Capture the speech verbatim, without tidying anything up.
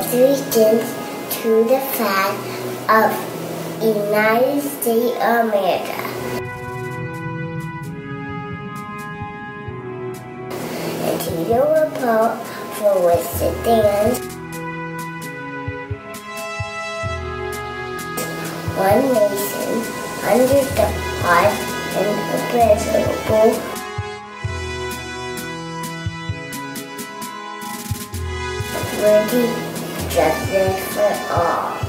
regions to the flag of United States of America. And to the republic for which it stands, one nation, under God, indivisible, with justice for all.